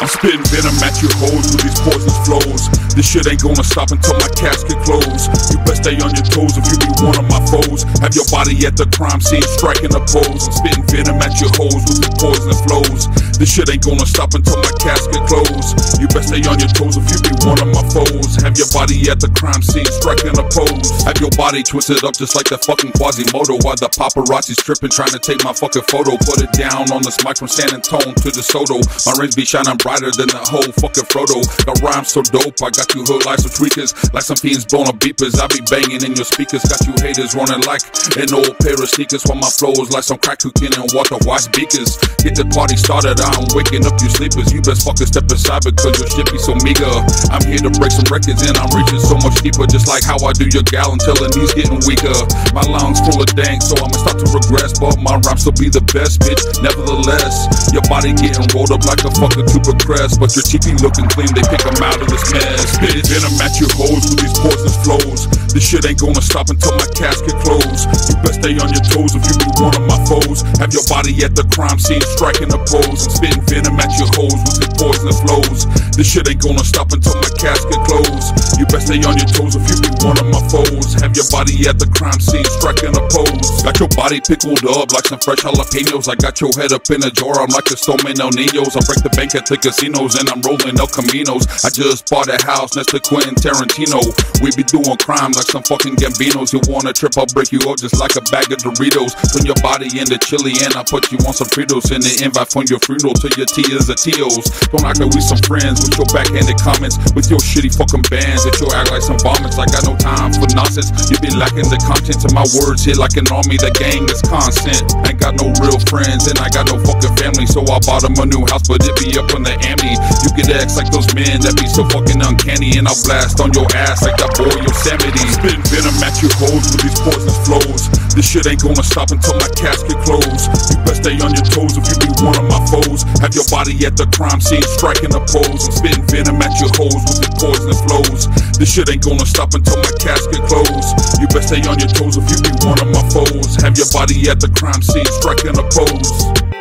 spitting venom at your hoes with these poisonous flows. This shit ain't gonna stop until my casket close. You best stay on your toes if you be one of my foes. Have your body at the crime scene striking a pose. I'm spitting venom at your hoes with these poisonous flows. This shit ain't gonna stop until my casket close. You best stay on your toes if you be one of my foes. Have your body at the crime scene striking a pose. Have your body twisted up just like that fucking Quasimodo, while the paparazzi's tripping trying to take my fucking photo. Put it down on the mic from San Antonio to the Soto. My rings be shining brighter than the whole fucking Frodo. Got rhymes so dope, I got you hood like some tweakers, like some fiends blown up beepers. I be banging in your speakers, got you haters running like an old pair of sneakers. While my flow is like some crack cooking and water wash beakers. Get the party started, I'm waking up you sleepers. You best fucking step aside because your shit be so meager. I'm here to break some records and I'm reaching so much deeper, just like how I do your gal until the knees getting weaker. My lungs full of dank, so I'ma start to regress, but my rhymes still be the best, bitch. Nevertheless, your body getting rolled up like a fucking tuber crest, but your TP looking clean, they pick them out of this mess. Spit venom at your hoes with these poisonous flows. This shit ain't gonna stop until my casket close. You best stay on your toes if you be one of my foes. Have your body at the crime scene striking a pose. I'm spitting venom at your hoes with these poisonous flows. This shit ain't gonna stop until my casket close. You best stay on your toes if you be one of my foes. Have your body at the crime scene striking a pose. Got your body pickled up like some fresh jalapenos. I got your head up in a jar, I'm like the Stoneman El Ninos. I break the bank at the casinos and I'm rolling El Caminos. I just bought a house next to Quentin Tarantino. We be doing crime like some fucking Gambinos. You wanna trip, I'll break you up just like a bag of Doritos. Turn your body into chili and I put you on some Fritos. And the invite from your funeral to your Tias or Tios. Don't act like we some friends with your backhanded comments, with your shitty fucking bands that you'll act like some vomits. I got no time for nonsense. You be lacking the content of my words hit like an army. The gang is constant. Ain't got no real friends and I got no fucking family, so I bought them a new house, but it be up on the Amity. You get X like those men that be so fucking uncanny, and I'll blast on your ass like that boy Yosemite. Spitting venom at your hoes with these poisonous flows. This shit ain't gonna stop until my casket close. You best stay on your toes if you be one of my foes. Have your body at the crime scene striking a pose. I'm spitting venom at your hoes with these poisonous flows. This shit ain't gonna stop until my casket close. You best stay on your toes if you be one of my foes. Have your body at the crime scene striking a pose.